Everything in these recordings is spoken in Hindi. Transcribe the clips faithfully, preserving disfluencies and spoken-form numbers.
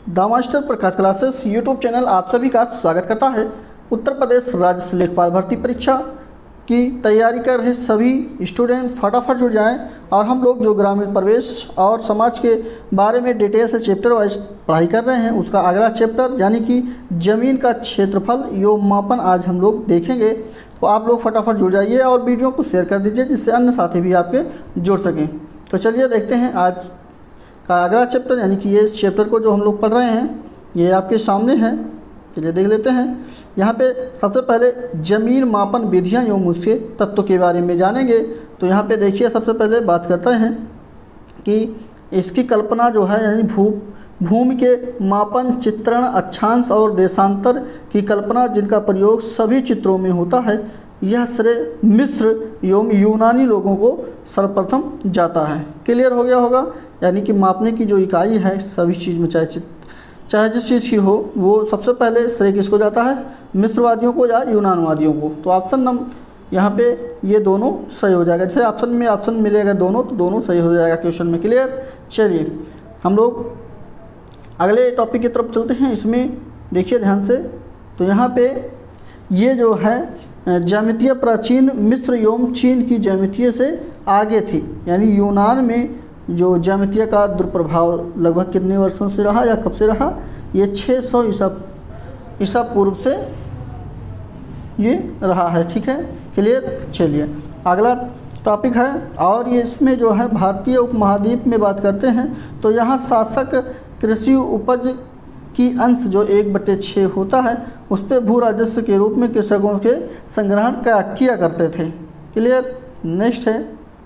The master Prakash classes YouTube channel आप सभी का स्वागत करता है। उत्तर प्रदेश राज्य लेखपाल भर्ती परीक्षा की तैयारी कर रहे सभी स्टूडेंट फटाफट जुड़ जाएं और हम लोग जो ग्रामीण प्रवेश और समाज के बारे में डिटेल से चैप्टर वाइज पढ़ाई कर रहे हैं, उसका अगला चैप्टर यानी कि ज़मीन का क्षेत्रफल एवं मापन आज हम लोग देखेंगे। तो आप लोग फटाफट जुड़ जाइए और वीडियो को शेयर कर दीजिए जिससे अन्य साथी भी आपके जुड़ सकें। तो चलिए देखते हैं आज का अगला चैप्टर, यानी कि ये चैप्टर को जो हम लोग पढ़ रहे हैं ये आपके सामने है। चलिए देख लेते हैं। यहाँ पे सबसे पहले जमीन मापन विधियाँ एवं उसके तत्व के बारे में जानेंगे। तो यहाँ पे देखिए सबसे पहले बात करते हैं कि इसकी कल्पना जो है यानी भू भूमि के मापन, चित्रण, अक्षांश और देशांतर की कल्पना जिनका प्रयोग सभी चित्रों में होता है, यह श्रेय मिस्र एवं यूनानी लोगों को सर्वप्रथम जाता है। क्लियर हो गया होगा। यानी कि मापने की जो इकाई है सभी चीज़ में, चाहे चित्र चाहे जिस चीज़ की हो, वो सबसे पहले श्रेय किसको जाता है? मिस्रवादियों को या यूनानवादियों को। तो ऑप्शन नंबर यहाँ पे ये दोनों सही हो जाएगा। जैसे ऑप्शन में ऑप्शन मिलेगा दोनों, तो दोनों सही हो जाएगा क्वेश्चन में। क्लियर। चलिए हम लोग अगले टॉपिक की तरफ चलते हैं। इसमें देखिए ध्यान से। तो यहाँ पे ये जो है ज्यामितीय प्राचीन मिस्र एवं चीन की ज्यामितीय से आगे थी। यानी यूनान में जो ज्यामितीय का दुष्प्रभाव लगभग कितने वर्षों से रहा या कब से रहा? ये छः सौ ईसा ईसा पूर्व से ये रहा है। ठीक है, क्लियर। चलिए अगला टॉपिक है और ये इसमें जो है भारतीय उपमहाद्वीप में बात करते हैं। तो यहाँ शासक कृषि उपज की अंश जो एक बटे छः होता है उस पर भू राजस्व के रूप में कृषकों के संग्रहण का किया करते थे। क्लियर। नेक्स्ट है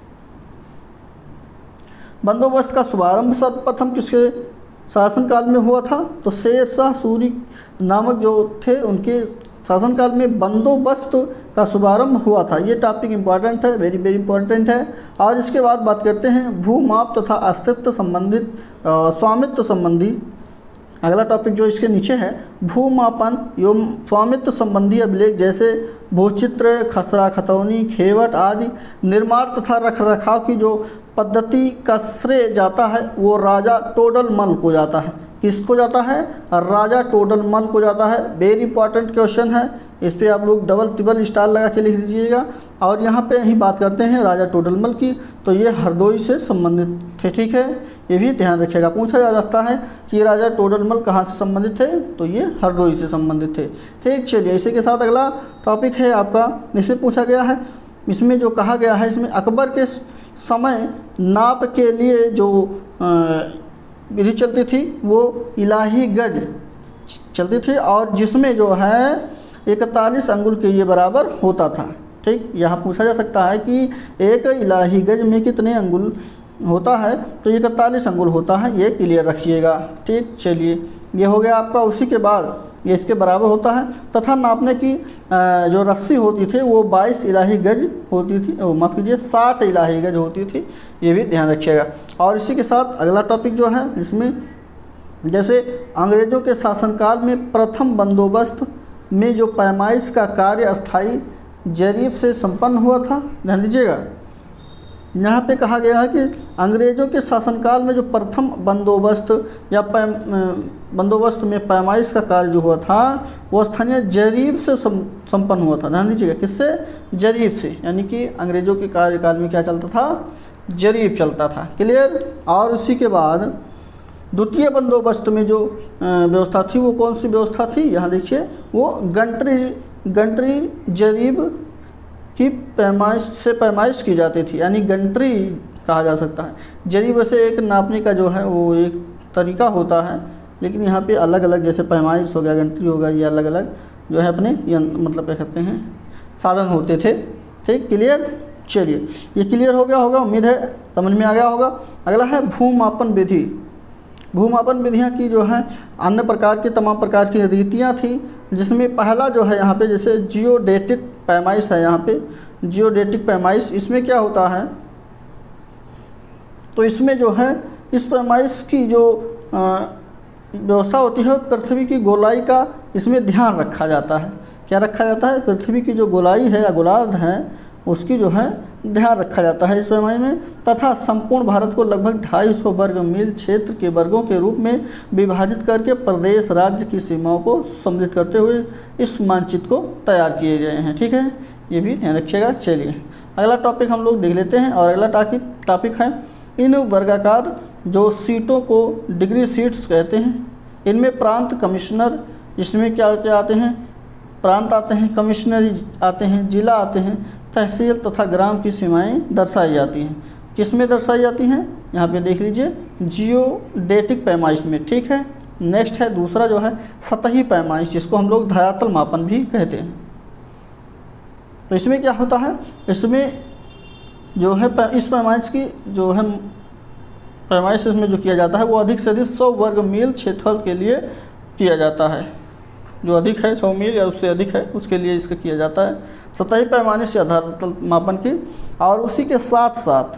बंदोबस्त का शुभारंभ सर्वप्रथम किसके शासनकाल में हुआ था? तो शेर शाह सूरी नामक जो थे उनके शासनकाल में बंदोबस्त का शुभारंभ हुआ था। ये टॉपिक इम्पॉर्टेंट है, वेरी वेरी इंपॉर्टेंट है। और इसके बाद बात करते हैं भूमाप तथा अस्तित्व संबंधित स्वामित्व संबंधी। अगला टॉपिक जो इसके नीचे है भूमापन एवं स्वामित्व संबंधी अभिलेख जैसे भूचित्र, खसरा खतौनी, खेवट आदि निर्माण तथा रखरखाव की जो पद्धति का श्रेय जाता है वो राजा टोडरमल को जाता है। किसको जाता है? राजा टोडरमल को जाता है। वेरी इंपॉर्टेंट क्वेश्चन है, इस पर आप लोग डबल ट्रिपल स्टार लगा के लिख दीजिएगा। और यहाँ पे ही बात करते हैं राजा टोडरमल की, तो ये हरदोई से संबंधित थे। ठीक है, ये भी ध्यान रखिएगा। पूछा जा सकता है कि राजा टोडरमल कहाँ से संबंधित थे? तो ये हरदोई से संबंधित थे। ठीक, चलिए इसी के साथ अगला टॉपिक है आपका। इसमें पूछा गया है, इसमें जो कहा गया है, इसमें अकबर के समय नाप के लिए जो विधि चलती थी वो इलाही गज चलती थी और जिसमें जो है इकतालीस अंगुल के ये बराबर होता था। ठीक, यहाँ पूछा जा सकता है कि एक इलाही गज में कितने अंगुल होता है? तो इकतालीस अंगुल होता है, ये क्लियर रखिएगा। ठीक, चलिए ये हो गया आपका। उसी के बाद ये इसके बराबर होता है तथा नापने की जो रस्सी होती थी वो बाईस इलाही गज होती थी, माफ़ कीजिए साठ इलाही गज होती थी। ये भी ध्यान रखिएगा। और इसी के साथ अगला टॉपिक जो है इसमें जैसे अंग्रेज़ों के शासनकाल में प्रथम बंदोबस्त में जो पैमाइश का कार्य अस्थाई जरीब से संपन्न हुआ था। ध्यान दीजिएगा, यहाँ पे कहा गया है कि अंग्रेज़ों के शासनकाल में जो प्रथम बंदोबस्त या बंदोबस्त में पैमाइश का कार्य जो हुआ था वो स्थानीय जरीब से संपन्न हुआ था। ध्यान दीजिएगा, किससे? जरीब से। यानी कि अंग्रेज़ों के कार्यकाल में क्या चलता था? जरीब चलता था। क्लियर। और उसी के बाद द्वितीय बंदोबस्त में जो व्यवस्था थी वो कौन सी व्यवस्था थी? यहाँ देखिए, वो गंटरी गंटरी जरीब की पैमाइश से पैमाइश की जाती थी। यानी गंटरी कहा जा सकता है। जरीब वैसे एक नापने का जो है वो एक तरीका होता है, लेकिन यहाँ पे अलग अलग, जैसे पैमाइश हो गया, गंटरी हो गया, ये अलग अलग जो है अपने मतलब क्या कहते हैं साधन होते थे। ठीक, क्लियर। चलिए ये क्लियर हो गया होगा, उम्मीद है समझ में आ गया होगा। अगला है भूमापन विधि। भूमापन विधियाँ की जो है अन्य प्रकार की तमाम प्रकार की रीतियाँ थी, जिसमें पहला जो है यहाँ पे जैसे जियोडेटिक पैमाइश है। यहाँ पे जियोडेटिक पैमाइश, इसमें क्या होता है? तो इसमें जो है इस पैमाइश की जो व्यवस्था होती है पृथ्वी की गोलाई का इसमें ध्यान रखा जाता है। क्या रखा जाता है? पृथ्वी की जो गोलाई है या गोलार्ध है उसकी जो है ध्यान रखा जाता है इस पैमाने में। तथा संपूर्ण भारत को लगभग ढाई सौ वर्ग मील क्षेत्र के वर्गों के रूप में विभाजित करके प्रदेश राज्य की सीमाओं को सम्मिलित करते हुए इस मानचित्र को तैयार किए गए हैं। ठीक है, ये भी ध्यान रखिएगा। चलिए अगला टॉपिक हम लोग देख लेते हैं, और अगला टॉपिक टॉपिक है इन वर्गाकार जो सीटों को डिग्री सीट्स कहते हैं। इनमें प्रांत कमिश्नर, इसमें क्या क्या आते हैं, प्रांत आते हैं, कमिश्नरी आते हैं, जिला आते हैं, तहसील तथा ग्राम की सीमाएं दर्शाई जाती हैं। किस में दर्शाई जाती हैं, यहाँ पे देख लीजिए, जियोडेटिक पैमाइश में। ठीक है, नेक्स्ट है दूसरा जो है सतही पैमाइश, जिसको हम लोग धरातल मापन भी कहते हैं। तो इसमें क्या होता है, इसमें जो है इस पैमाइश की जो है पैमाइश इसमें जो किया जाता है वो अधिक से अधिक सौ वर्ग मील क्षेत्रफल के लिए किया जाता है। जो अधिक है सौ मील या उससे अधिक है उसके लिए इसका किया जाता है सतही पैमाने से धरातल मापन की। और उसी के साथ साथ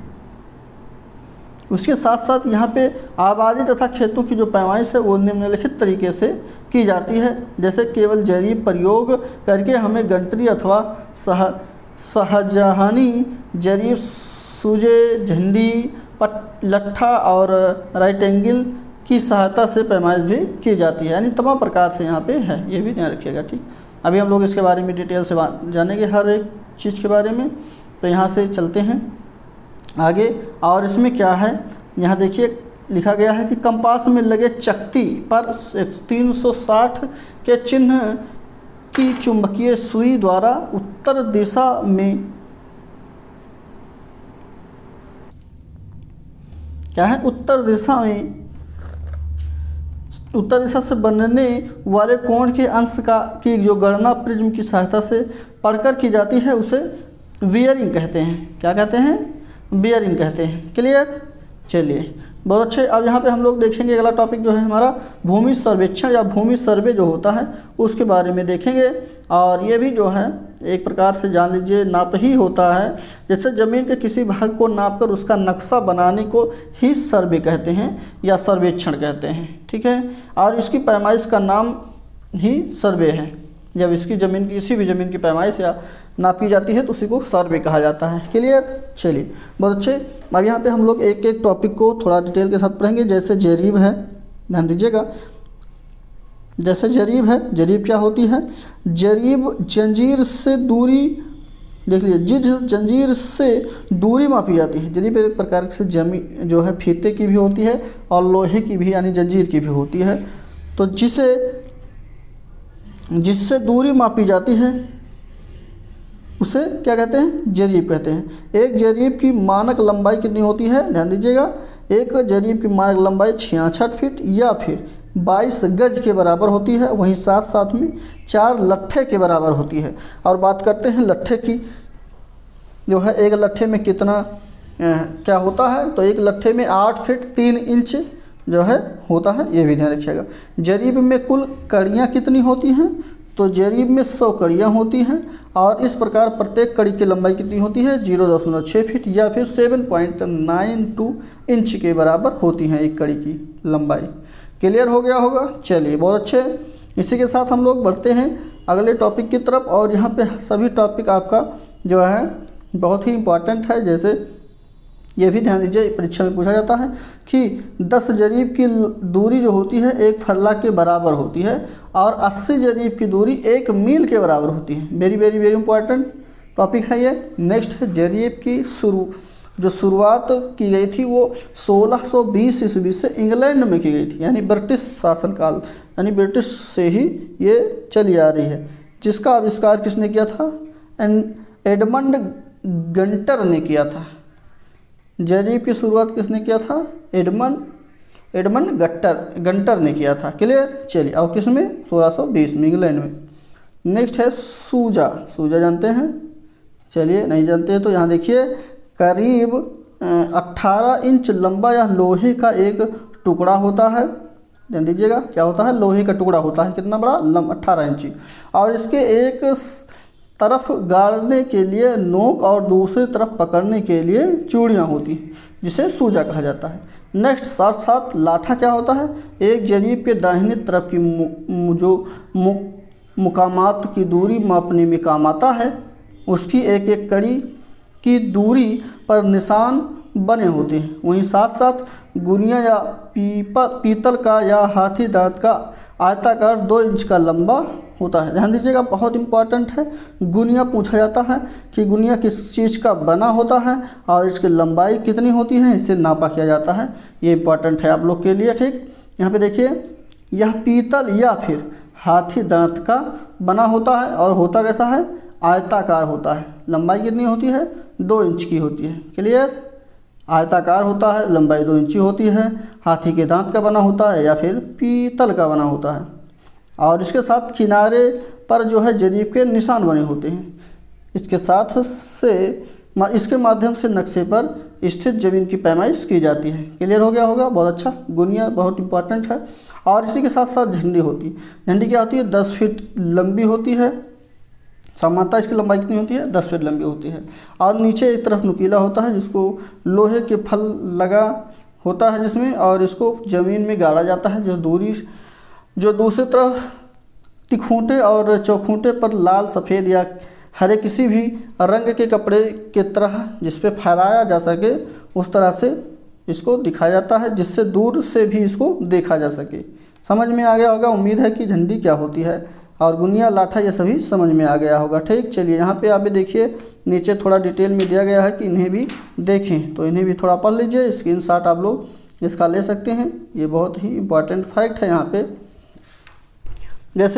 उसके साथ साथ यहाँ पे आबादी तथा खेतों की जो पैमाइश है वो निम्नलिखित तरीके से की जाती है। जैसे केवल जरीब प्रयोग करके हमें गंटरी अथवा सह सहजहानी जरीब, सूजे, झंडी, पट लट्ठा और राइट एंगल की सहायता से पैमाइश भी की जाती है। यानी तमाम प्रकार से यहाँ पे है, ये भी ध्यान रखिएगा। ठीक, अभी हम लोग इसके बारे में डिटेल से जानेंगे हर एक चीज़ के बारे में। तो यहाँ से चलते हैं आगे, और इसमें क्या है, यहाँ देखिए लिखा गया है कि कंपास में लगे चकती पर तीन सौ साठ के चिन्ह की चुंबकीय सुई द्वारा उत्तर दिशा में क्या है, उत्तर दिशा में उत्तर दिशा से बनने वाले कोण के अंश का की जो गणना प्रिज्म की सहायता से पढ़कर की जाती है उसे वियरिंग कहते हैं। क्या कहते हैं, बियरिंग कहते हैं। क्लियर, चलिए बहुत अच्छे। अब यहाँ पे हम लोग देखेंगे अगला टॉपिक जो है हमारा भूमि सर्वेक्षण या भूमि सर्वे जो होता है उसके बारे में देखेंगे। और ये भी जो है एक प्रकार से जान लीजिए नाप ही होता है। जैसे ज़मीन के किसी भाग को नापकर उसका नक्शा बनाने को ही सर्वे कहते हैं या सर्वेक्षण कहते हैं। ठीक है, और इसकी पैमाइश का नाम ही सर्वे है। जब इसकी ज़मीन की किसी भी ज़मीन की पैमाइश या नापी जाती है तो उसी को सर्वे कहा जाता है। क्लियर, चलिए बहुत अच्छे। अब यहाँ पे हम लोग एक एक टॉपिक को थोड़ा डिटेल के साथ पढ़ेंगे। जैसे जरीब है, ध्यान दीजिएगा, जैसे जरीब है, जरीब क्या होती है, जरीब जंजीर से दूरी, देख लीजिए, जिस जंजीर से दूरी मापी जाती है। जरीब एक प्रकार से जमी जो है फीते की भी होती है और लोहे की भी यानी जंजीर की भी होती है। तो जिसे जिससे दूरी मापी जाती है उसे क्या कहते हैं, जरीब कहते हैं। एक जरीब की मानक लंबाई कितनी होती है, ध्यान दीजिएगा, एक जरीब की मानक लंबाई छियासठ फीट या फिर बाईस गज के बराबर होती है। वहीं साथ साथ में चार लट्ठे के बराबर होती है। और बात करते हैं लट्ठे की, जो है एक लट्ठे में कितना आ, क्या होता है, तो एक लट्ठे में आठ फीट तीन इंच जो है होता है, ये भी ध्यान रखिएगा। जरीब में कुल कड़ियाँ कितनी होती हैं, तो जरीब में सौ कड़ियाँ होती हैं। और इस प्रकार प्रत्येक कड़ी की लंबाई कितनी होती है, जीरो दशमलव छः फीट या फिर seven point nine two inch के बराबर होती हैं एक कड़ी की लंबाई। क्लियर हो गया होगा, चलिए बहुत अच्छे। इसी के साथ हम लोग बढ़ते हैं अगले टॉपिक की तरफ। और यहाँ पे सभी टॉपिक आपका जो है बहुत ही इम्पॉर्टेंट है। जैसे ये भी ध्यान दीजिए, परीक्षा में पूछा जाता है कि दस जरीब की दूरी जो होती है एक फरला के बराबर होती है और अस्सी जरीब की दूरी एक मील के बराबर होती है। Very very very important topic है ये। नेक्स्ट है जरीब की शुरू जो शुरुआत की गई थी वो सोलह सौ बीस ईस्वी से इंग्लैंड में की गई थी, यानी ब्रिटिश शासनकाल, यानी ब्रिटिश से ही ये चली आ रही है। जिसका आविष्कार किसने किया था, एडमंड गंटर ने किया था। जरीब की शुरुआत किसने किया था, एडमंड एडमंड गट्टर गंटर ने किया था। क्लियर, चलिए। और किस में, सोलह सौ बीस में इंग्लैंड में। नेक्स्ट है सूजा। सूजा जानते हैं, चलिए नहीं जानते हैं तो यहाँ देखिए, करीब अट्ठारह इंच लंबा या लोहे का एक टुकड़ा होता है। ध्यान दीजिएगा, क्या होता है, लोहे का टुकड़ा होता है। कितना बड़ा, लंब अट्ठारह इंची। और इसके एक तरफ गाड़ने के लिए नोक और दूसरी तरफ पकड़ने के लिए चूड़ियाँ होती हैं, जिसे सूजा कहा जाता है। नेक्स्ट साथ साथ लाठा क्या होता है, एक जरीब के दाहिने तरफ की मु, जो मु, मुकामात की दूरी मापने में काम आता है। उसकी एक एक कड़ी की दूरी पर निशान बने होते हैं। वहीं साथ साथ गुनिया या पीपल पीतल का या हाथी दांत का आयताकार दो इंच का लंबा होता है। ध्यान दीजिएगा, बहुत इंपॉर्टेंट है। गुनिया पूछा जाता है कि गुनिया किस चीज़ का बना होता है और इसकी लंबाई कितनी होती है, इसे नापा किया जाता है। ये इंपॉर्टेंट है आप लोग के लिए। ठीक, यहाँ पे देखिए, यह पीतल या फिर हाथी दांत का बना होता है और होता कैसा है, आयताकार होता है। लंबाई कितनी होती है, दो इंच की होती है। क्लियर, आयताकार होता है, लंबाई दो इंची होती है, हाथी के दांत का बना होता है या फिर पीतल का बना होता है और इसके साथ किनारे पर जो है जरीब के निशान बने होते हैं। इसके साथ से इसके माध्यम से नक्शे पर स्थित ज़मीन की पैमाइश की जाती है। क्लियर हो गया होगा, बहुत अच्छा। गुनिया बहुत इंपॉर्टेंट है। और इसी के साथ साथ झंडी होती है। झंडी क्या होती है, दस फीट लंबी होती है। सामान्यतः इसकी लंबाई कितनी होती है, दस फीट लंबी होती है और नीचे एक तरफ नुकीला होता है जिसको लोहे के फल लगा होता है जिसमें, और इसको ज़मीन में गाड़ा जाता है। जो दूरी जो दूसरी तरफ तिखूंटे और चौखूंटे पर लाल, सफ़ेद या हरे किसी भी रंग के कपड़े के तरह जिस पे फहराया जा सके उस तरह से इसको दिखाया जाता है, जिससे दूर से भी इसको देखा जा सके। समझ में आ गया होगा, उम्मीद है कि झंडी क्या होती है और गुनिया, लाठा, ये सभी समझ में आ गया होगा। ठीक, चलिए यहाँ पे आप भी देखिए, नीचे थोड़ा डिटेल में दिया गया है कि इन्हें भी देखें, तो इन्हें भी थोड़ा पढ़ लीजिए। स्क्रीनशॉट आप लोग इसका ले सकते हैं, ये बहुत ही इंपॉर्टेंट फैक्ट है यहाँ पे। जैसे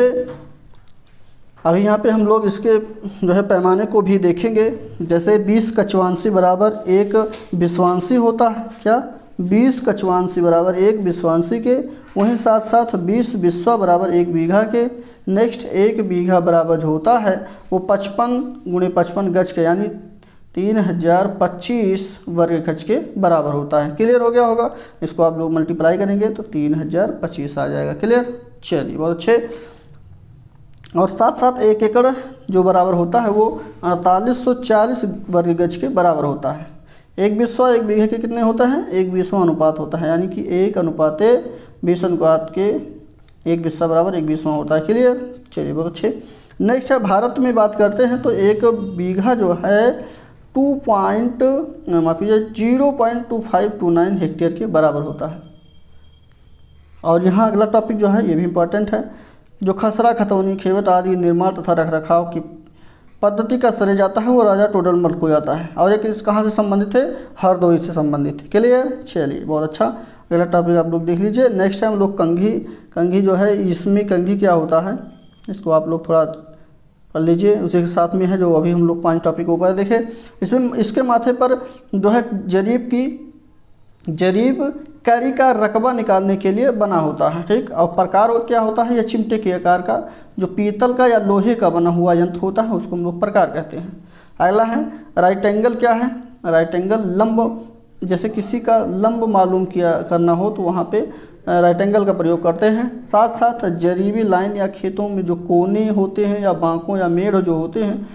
अभी यहाँ पे हम लोग इसके जो है पैमाने को भी देखेंगे। जैसे बीस कचवांसी बराबर एक विश्वांसी होता है। क्या, बीस कचवांसी बराबर एक विश्वांसी के। वहीं साथ साथ बीस बिस्वा बराबर एक बीघा के। नेक्स्ट, एक बीघा बराबर जो होता है वो पचपन गुणे पचपन गज के, यानी तीन हजार पच्चीस वर्ग गज के बराबर होता है। क्लियर हो गया होगा। इसको आप लोग मल्टीप्लाई करेंगे तो तीन हजार पच्चीस आ जाएगा। क्लियर, चलिए बहुत अच्छे। और साथ साथ एक एकड़ जो बराबर होता है वो अड़तालीस सौ चालीस वर्ग गज के बराबर होता है। एक बीसवा एक बीघे के कितने होता है, एक बीसवां अनुपात होता है, यानी कि एक अनुपाते बीस अनुपात के एक बीसवा बराबर एक बीसवां होता है। क्लियर, चलिए बहुत अच्छे। नेक्स्ट है, भारत में बात करते हैं तो एक बीघा जो है टू पॉइंट माफ कीजिए zero point two five two nine hectare के बराबर होता है। और यहाँ अगला टॉपिक जो है ये भी इम्पॉर्टेंट है। जो खसरा, खतौनी, खेवट आदि निर्माण तथा रखरखाव की पद्धति का श्रेय जाता है वो राजा टोडरमल को जाता है। और एक इस कहाँ से संबंधित है, हरदोई से संबंधित है। क्लियर, चलिए बहुत अच्छा। अगला टॉपिक आप लोग देख लीजिए। नेक्स्ट टाइम लोग कंघी, कंघी जो है इसमें कंघी क्या होता है इसको आप लोग थोड़ा पढ़ लीजिए। उसी के साथ में है जो अभी हम लोग पाँच टॉपिक ऊपर देखे। इसमें इसके माथे पर जो है जरीब की जरीब कड़ी का रकबा निकालने के लिए बना होता है। ठीक, और प्रकार क्या होता है, यह चिमटे के आकार का जो पीतल का या लोहे का बना हुआ यंत्र होता है उसको हम लोग प्रकार कहते हैं। अगला है राइट एंगल। क्या है राइट एंगल, लंब, जैसे किसी का लंब मालूम किया करना हो तो वहाँ पे राइट एंगल का प्रयोग करते हैं। साथ साथ जरीबी लाइन या खेतों में जो कोने होते हैं या बांकों या मेढ़ जो होते हैं,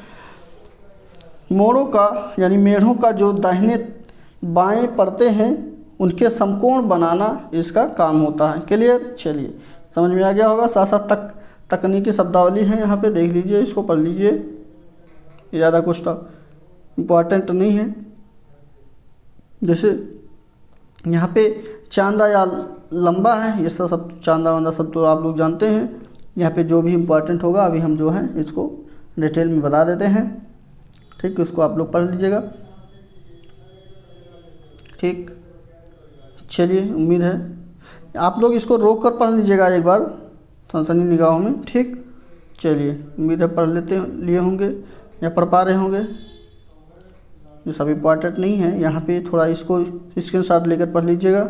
मोड़ों का यानी मेढ़ों का जो दाहिने बाएं पड़ते हैं उनके समकोण बनाना इसका काम होता है। क्लियर, चलिए समझ में आ गया होगा। साथ साथ तक तकनीकी शब्दावली है यहाँ पे, देख लीजिए, इसको पढ़ लीजिए। ज़्यादा कुछ तो इम्पॉर्टेंट नहीं है। जैसे यहाँ पे चांदा या लंबा है, ये सब सब चांदा वांदा सब तो आप लोग जानते हैं। यहाँ पे जो भी इम्पोर्टेंट होगा अभी हम जो है इसको डिटेल में बता देते हैं। ठीक, इसको आप लोग पढ़ लीजिएगा। ठीक, चलिए उम्मीद है आप लोग इसको रोक कर पढ़ लीजिएगा एक बार सनसनी निगाहों में। ठीक, चलिए उम्मीद है पढ़ लेते लिए होंगे या पढ़ पा रहे होंगे। जो सब इम्पॉर्टेंट नहीं है यहाँ पे थोड़ा इसको स्क्रीनशॉट लेकर पढ़ लीजिएगा।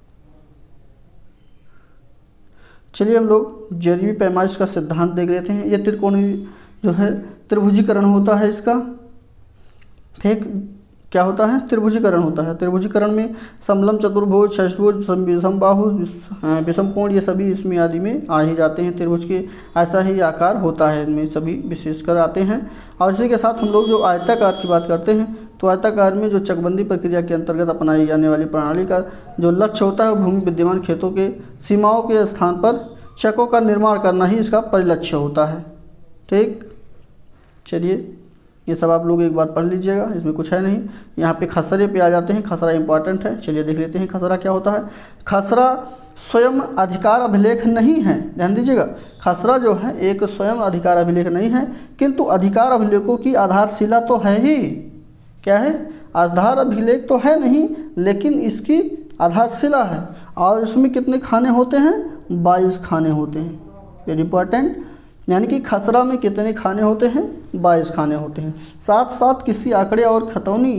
चलिए हम लोग जरीबी पैमाइश का सिद्धांत देख लेते हैं। ये त्रिकोणी जो है त्रिभुजीकरण होता है इसका। ठीक, क्या होता है, त्रिभुजीकरण होता है। त्रिभुजीकरण में समलंब, चतुर्भुज, षष्ठभुज, समबाहु, विषमकोण ये सभी इसमें आदि में आ ही जाते हैं। त्रिभुज के ऐसा ही आकार होता है, इनमें सभी विशेषकर आते हैं। और इसी के साथ हम लोग जो आयताकार की बात करते हैं तो आयताकार में जो चकबंदी प्रक्रिया के अंतर्गत अपनाई जाने वाली प्रणाली का जो लक्ष्य होता है भूमि विद्यमान खेतों के सीमाओं के स्थान पर चकों का निर्माण करना ही इसका परिलक्ष्य होता है। ठीक, चलिए ये सब आप लोग एक बार पढ़ लीजिएगा, इसमें कुछ है नहीं। यहाँ पे खसरे पे आ जाते हैं। खसरा इंपॉर्टेंट है, चलिए देख लेते हैं खसरा क्या होता है। खसरा स्वयं अधिकार अभिलेख नहीं है, ध्यान दीजिएगा। खसरा जो है एक स्वयं अधिकार अभिलेख नहीं है, किंतु अधिकार अभिलेखों की आधारशिला तो है ही। क्या है? आधार अभिलेख तो है नहीं, लेकिन इसकी आधारशिला है। और इसमें कितने खाने होते हैं? बाईस खाने होते हैं, वेरी इंपॉर्टेंट। यानी कि खसरा में कितने खाने होते हैं? बाईस खाने होते हैं। साथ साथ किसी आंकड़े और खतौनी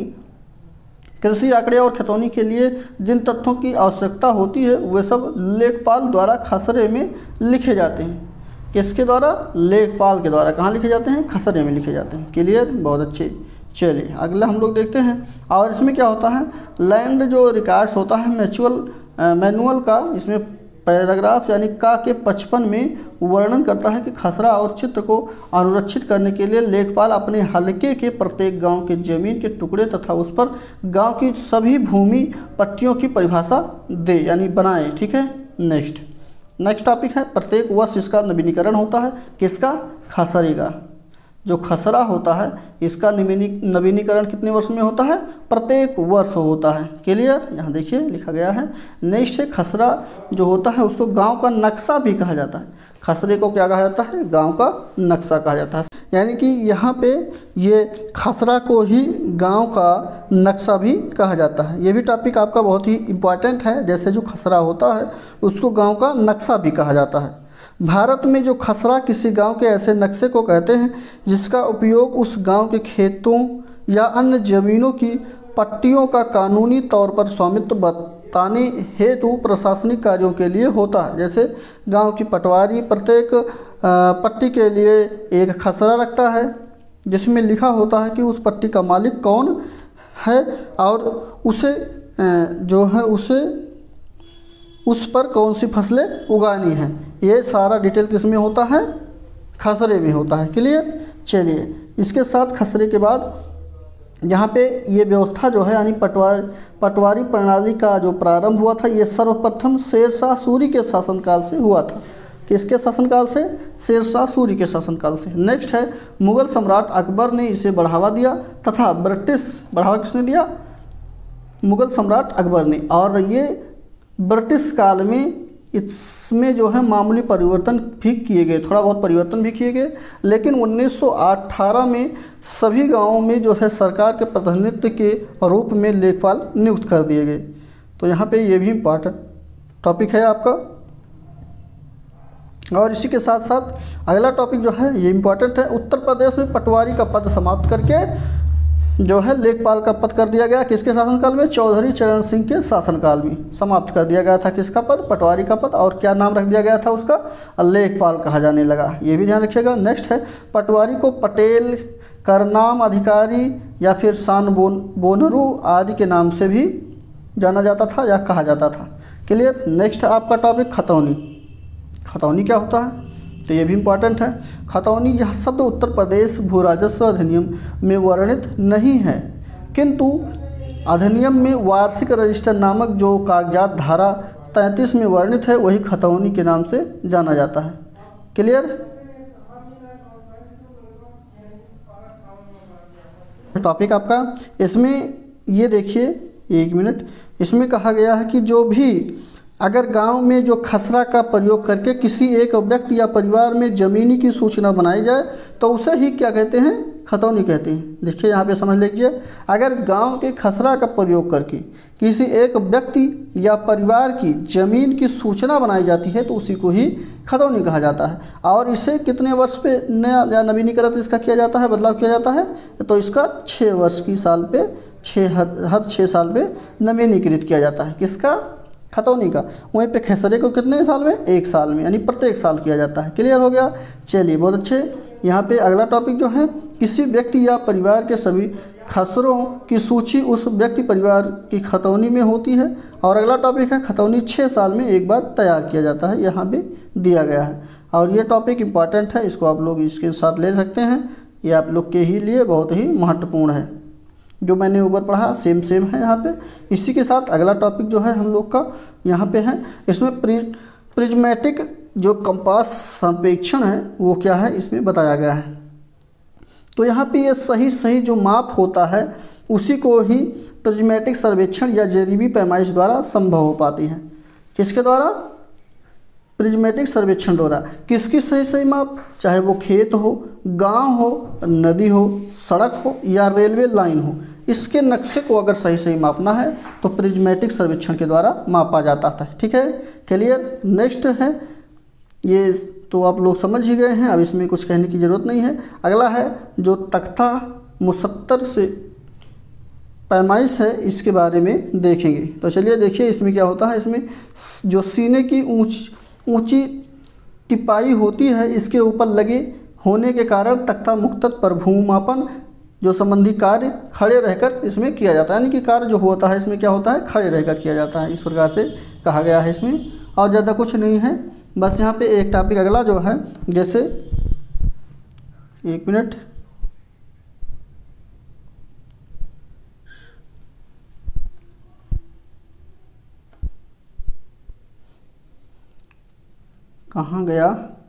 कृषि आंकड़े और खतौनी के लिए जिन तथ्यों की आवश्यकता होती है वे सब लेखपाल द्वारा खसरे में लिखे जाते हैं। किसके द्वारा? लेखपाल के द्वारा। कहाँ लिखे जाते हैं? खसरे में लिखे जाते हैं। क्लियर? बहुत अच्छे। चलिए अगला हम लोग देखते हैं। और इसमें क्या होता है? लैंड जो रिकॉर्ड्स होता है मैचुअल मैनुअल का, इसमें पैराग्राफ यानी का के पचपन में वर्णन करता है कि खसरा और चित्र को अनुरक्षित करने के लिए लेखपाल अपने हलके के प्रत्येक गांव के जमीन के टुकड़े तथा उस पर गांव की सभी भूमि पट्टियों की परिभाषा दे यानी बनाए। ठीक है। नेक्स्ट नेक्स्ट टॉपिक है प्रत्येक वर्ष इसका नवीनीकरण होता है। किसका? खसरे का। जो खसरा होता है इसका नवीनीकरण कितने वर्ष में होता है? प्रत्येक वर्ष होता है। क्लियर? यहाँ देखिए लिखा गया है। नेक्स्ट है खसरा जो होता है उसको गांव का नक्शा भी कहा जाता है। खसरे को क्या कहा जाता है? गांव का नक्शा कहा जाता है। यानी कि यहाँ पे ये खसरा को ही गांव का नक्शा भी कहा जाता है। ये भी टॉपिक आपका बहुत ही इम्पॉर्टेंट है। जैसे जो खसरा होता है उसको गाँव का नक्शा भी कहा जाता है। भारत में जो खसरा किसी गांव के ऐसे नक्शे को कहते हैं जिसका उपयोग उस गांव के खेतों या अन्य जमीनों की पट्टियों का कानूनी तौर पर स्वामित्व बताने हेतु प्रशासनिक कार्यों के लिए होता है। जैसे गांव की पटवारी प्रत्येक पट्टी के लिए एक खसरा रखता है जिसमें लिखा होता है कि उस पट्टी का मालिक कौन है और उसे जो है उसे उस पर कौन सी फसलें उगानी हैं। ये सारा डिटेल किस में होता है? खसरे में होता है। क्लियर? चलिए इसके साथ खसरे के बाद यहाँ पे ये व्यवस्था जो है यानी पटवार पटवारी प्रणाली का जो प्रारंभ हुआ था ये सर्वप्रथम शेरशाह सूरी के शासनकाल से हुआ था। किसके शासनकाल से? शेरशाह सूरी के शासनकाल से। नेक्स्ट है मुग़ल सम्राट अकबर ने इसे बढ़ावा दिया तथा ब्रिटिश बढ़ावा किसने दिया? मुग़ल सम्राट अकबर ने। और ये ब्रिटिश काल में इसमें जो है मामूली परिवर्तन भी किए गए, थोड़ा बहुत परिवर्तन भी किए गए। लेकिन उन्नीस सौ अठारह में सभी गांवों में जो है सरकार के प्रतिनिधित्व के रूप में लेखपाल नियुक्त कर दिए गए। तो यहाँ पे ये भी इम्पॉर्टेंट टॉपिक है आपका। और इसी के साथ साथ अगला टॉपिक जो है ये इम्पॉर्टेंट है। उत्तर प्रदेश में पटवारी का पद समाप्त करके जो है लेखपाल का पद कर दिया गया। किसके शासनकाल में? चौधरी चरण सिंह के शासनकाल में समाप्त कर दिया गया था। किसका पद? पटवारी का पद। और क्या नाम रख दिया गया था उसका? लेखपाल कहा जाने लगा। ये भी ध्यान रखिएगा। नेक्स्ट है पटवारी को पटेल, करनाम अधिकारी या फिर सान बोन बोनरू आदि के नाम से भी जाना जाता था या कहा जाता था। क्लियर? नेक्स्ट है आपका टॉपिक खतौनी। खतौनी क्या होता है? तो ये भी इम्पॉर्टेंट है। खतौनी यह शब्द उत्तर प्रदेश भू राजस्व अधिनियम में वर्णित नहीं है, किंतु अधिनियम में वार्षिक रजिस्टर नामक जो कागजात धारा तैंतीस में वर्णित है वही खतौनी के नाम से जाना जाता है। क्लियर? टॉपिक आपका इसमें ये देखिए एक मिनट, इसमें कहा गया है कि जो भी अगर गांव में जो खसरा का प्रयोग करके किसी एक व्यक्ति या परिवार में ज़मीनी की सूचना बनाई जाए तो उसे ही क्या कहते हैं? खतौनी कहते हैं। देखिए यहाँ पे समझ लीजिए, अगर गांव के खसरा का प्रयोग करके किसी एक व्यक्ति या परिवार की ज़मीन की सूचना बनाई जाती है तो उसी को ही खतौनी कहा जाता है। और इसे कितने वर्ष पे नया या नवीनीकरण इसका किया जाता है, बदलाव किया जाता है? तो इसका छः वर्ष की साल पे छः हर हर छः साल पे नवीनीकृत किया जाता है। किसका? खतौनी का। वहीं पे खसरे को कितने साल में? एक साल में, यानी प्रत्येक साल किया जाता है। क्लियर हो गया? चलिए बहुत अच्छे। यहाँ पे अगला टॉपिक जो है किसी व्यक्ति या परिवार के सभी खसरों की सूची उस व्यक्ति परिवार की खतौनी में होती है। और अगला टॉपिक है खतौनी छः साल में एक बार तैयार किया जाता है, यहाँ पे दिया गया है। और ये टॉपिक इम्पॉर्टेंट है, इसको आप लोग इसके साथ ले सकते हैं। ये आप लोग के ही लिए बहुत ही महत्वपूर्ण है। जो मैंने ऊपर पढ़ा सेम सेम है यहाँ पे। इसी के साथ अगला टॉपिक जो है हम लोग का यहाँ पे है, इसमें प्रि प्रिज्मेटिक जो कंपास सर्वेक्षण है वो क्या है इसमें बताया गया है। तो यहाँ पे ये सही सही जो माप होता है उसी को ही प्रिज्मेटिक सर्वेक्षण या जेरीबी पैमाइश द्वारा संभव हो पाती है। किसके द्वारा? प्रिज्मेटिक सर्वेक्षण द्वारा। किसकी सही सही माप? चाहे वो खेत हो, गांव हो, नदी हो, सड़क हो या रेलवे लाइन हो, इसके नक्शे को अगर सही सही मापना है तो प्रिज्मेटिक सर्वेक्षण के द्वारा मापा जाता था। ठीक है, क्लियर। नेक्स्ट है, ये तो आप लोग समझ ही गए हैं, अब इसमें कुछ कहने की ज़रूरत नहीं है। अगला है जो तख्ता मुसत्तर से पैमाइश है, इसके बारे में देखेंगे। तो चलिए देखिए इसमें क्या होता है। इसमें जो सीने की ऊंच ऊंची टिपाई होती है, इसके ऊपर लगे होने के कारण तख्ता मुक्तत पर भूमापन जो संबंधी कार्य खड़े रहकर इसमें किया जाता है। यानी कि कार्य जो होता है इसमें क्या होता है, खड़े रहकर किया जाता है। इस प्रकार से कहा गया है इसमें, और ज़्यादा कुछ नहीं है। बस यहाँ पे एक टॉपिक अगला जो है, जैसे एक मिनट, कहाँ गया,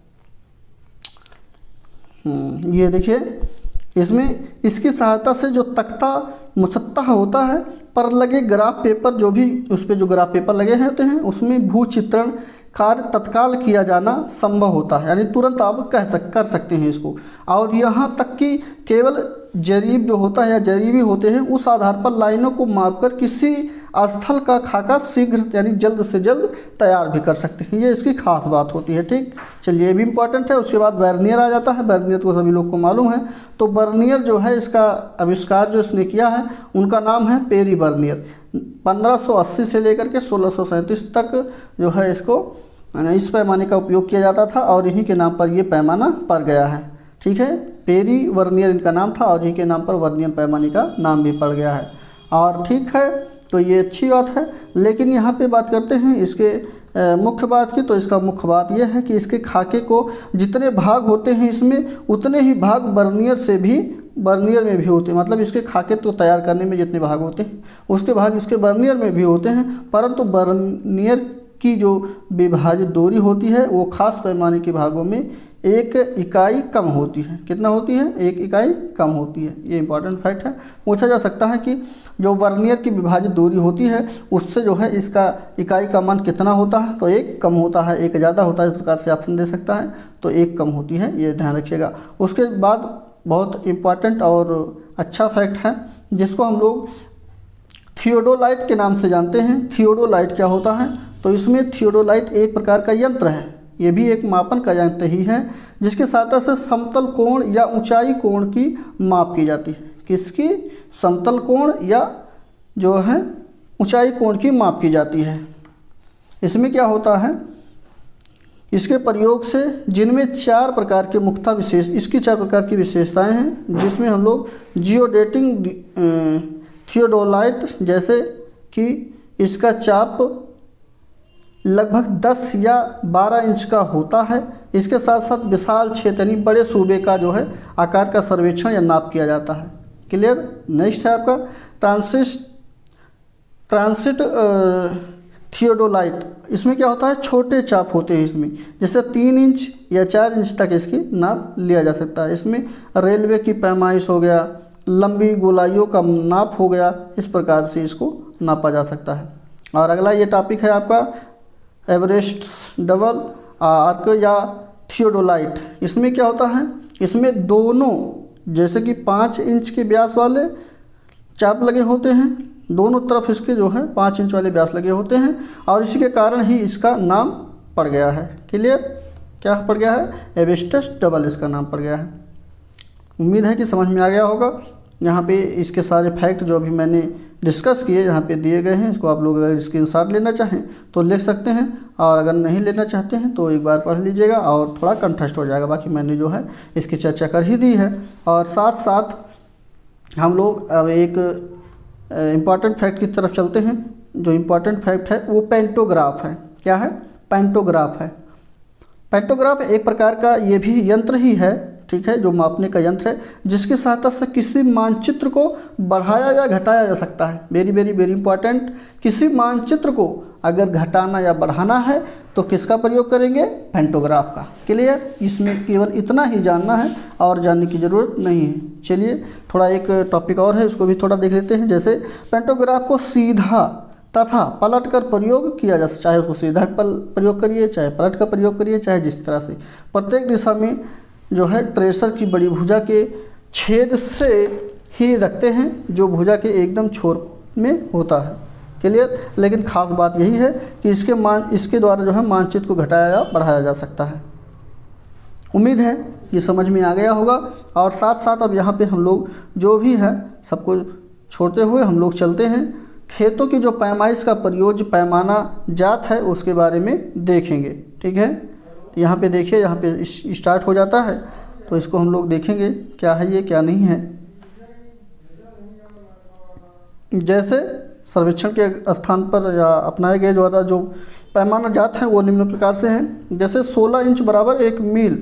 ये देखिए इसमें इसकी सहायता से जो तख्ता मुसत्तह होता है पर लगे ग्राफ पेपर, जो भी उस पर जो ग्राफ पेपर लगे होते हैं उसमें भू चित्रण कार्य तत्काल किया जाना संभव होता है। यानी तुरंत आप कह सक कर सकते हैं इसको। और यहाँ तक कि केवल जरीब जो होता है या जरीबी होते हैं उस आधार पर लाइनों को मापकर किसी स्थल का खाका शीघ्र यानी जल्द से जल्द तैयार भी कर सकते हैं। ये इसकी खास बात होती है। ठीक, चलिए ये भी इम्पॉर्टेंट है। उसके बाद वर्नियर आ जाता है। वर्नियर तो सभी लोग को मालूम है। तो वर्नियर जो है, इसका आविष्कार जो इसने किया है उनका नाम है पेरी वर्नियर। पंद्रह सौ अस्सी से लेकर के सोलह सौ सैंतीस तक जो है इसको इस पैमाने का उपयोग किया जाता था और इन्हीं के नाम पर ये पैमाना पड़ गया है। ठीक है, पेरी वर्नियर इनका नाम था और इन्हीं के नाम पर वर्नियर पैमाने का नाम भी पड़ गया है। और ठीक है, तो ये अच्छी बात है। लेकिन यहाँ पे बात करते हैं इसके मुख्य बात की। तो इसका मुख्य बात यह है कि इसके खाके को जितने भाग होते हैं इसमें उतने ही भाग वर्नियर से भी वर्नियर में भी होते हैं। मतलब इसके खाके तो तैयार करने में जितने भाग होते हैं उसके भाग इसके वर्नियर में भी होते हैं, परंतु वर्नियर की जो विभाजित दूरी होती है वो खास पैमाने के भागों में एक इकाई कम होती है। कितना होती है? एक इकाई कम होती है। ये इंपॉर्टेंट फैक्ट है। पूछा जा सकता है कि जो वर्नियर की विभाजित दूरी होती है उससे जो है इसका इकाई का मान कितना होता है? तो एक कम होता है, एक ज़्यादा होता है। इस प्रकार से ऑप्शन दे सकता है। तो एक कम होती है, ये ध्यान रखिएगा। उसके बाद बहुत इम्पॉर्टेंट और अच्छा फैक्ट है जिसको हम लोग थियोडोलाइट के नाम से जानते हैं। थियोडोलाइट क्या होता है? तो इसमें थियोडोलाइट एक प्रकार का यंत्र है। ये भी एक मापन का यंत्र ही है जिसके सहायता से समतल कोण या ऊंचाई कोण की माप की जाती है। किसकी? समतल कोण या जो है ऊंचाई कोण की माप की जाती है। इसमें क्या होता है, इसके प्रयोग से जिनमें चार प्रकार के मुख्यतः विशेष इसकी चार प्रकार की विशेषताएं हैं, जिसमें हम लोग जियोडेटिंग थियोडोलाइट, जैसे कि इसका चाप लगभग दस या बारह इंच का होता है। इसके साथ साथ विशाल क्षेत्र यानी बड़े सूबे का जो है आकार का सर्वेक्षण या नाप किया जाता है। क्लियर। नेक्स्ट है आपका ट्रांसिट ट्रांसिट थियोडोलाइट। इसमें क्या होता है, छोटे चाप होते हैं इसमें, जैसे तीन इंच या चार इंच तक इसकी नाप लिया जा सकता है। इसमें रेलवे की पैमाइश हो गया, लंबी गोलाइयों का नाप हो गया, इस प्रकार से इसको नापा जा सकता है। और अगला ये टॉपिक है आपका एवरेस्ट डबल आर्क या थियोडोलाइट। इसमें क्या होता है, इसमें दोनों जैसे कि पाँच इंच के व्यास वाले चाप लगे होते हैं, दोनों तरफ इसके जो है पाँच इंच वाले व्यास लगे होते हैं और इसी के कारण ही इसका नाम पड़ गया है। क्लियर। क्या पड़ गया है? एवरेस्ट डबल इसका नाम पड़ गया है। उम्मीद है कि समझ में आ गया होगा। यहाँ पे इसके सारे फैक्ट जो अभी मैंने डिस्कस किए यहाँ पे दिए गए हैं। इसको आप लोग अगर स्क्रीनशॉट लेना चाहें तो ले सकते हैं, और अगर नहीं लेना चाहते हैं तो एक बार पढ़ लीजिएगा और थोड़ा कंठस्थ हो जाएगा। बाकी मैंने जो है इसकी चर्चा कर ही दी है। और साथ साथ हम लोग अब एक इम्पॉर्टेंट फैक्ट की तरफ चलते हैं। जो इम्पॉर्टेंट फैक्ट है वो पेंटोग्राफ है। क्या है? पेंटोग्राफ है। पेंटोग्राफ एक प्रकार का ये भी यंत्र ही है, ठीक है, जो मापने का यंत्र है, जिसकी सहायता से किसी मानचित्र को बढ़ाया या घटाया जा सकता है। Very very very important. किसी मानचित्र को अगर घटाना या बढ़ाना है तो किसका प्रयोग करेंगे, पेंटोग्राफ का। क्लियर, इसमें केवल इतना ही जानना है और जानने की ज़रूरत नहीं है। चलिए थोड़ा एक टॉपिक और है, उसको भी थोड़ा देख लेते हैं। जैसे पेंटोग्राफ को सीधा तथा पलट कर प्रयोग किया जा सकता, चाहे उसको सीधा प्रयोग करिए, चाहे पलट कर प्रयोग करिए, चाहे जिस तरह से। प्रत्येक दिशा में जो है ट्रेसर की बड़ी भुजा के छेद से ही रखते हैं जो भुजा के एकदम छोर में होता है। क्लियर, लेकिन खास बात यही है कि इसके मान इसके द्वारा जो है मानचित्र को घटाया या बढ़ाया जा सकता है। उम्मीद है ये समझ में आ गया होगा। और साथ साथ अब यहाँ पे हम लोग जो भी है सबको छोड़ते हुए हम लोग चलते हैं खेतों की जो पैमाइश का प्रयोज्य पैमाना जात है उसके बारे में देखेंगे। ठीक है, तो यहाँ पे देखिए, यहाँ पे स्टार्ट हो जाता है, तो इसको हम लोग देखेंगे क्या है ये क्या नहीं है। जैसे सर्वेक्षण के स्थान पर या अपनाए गए द्वारा जो पैमाना जात हैं वो निम्न प्रकार से हैं। जैसे सोलह इंच बराबर एक मील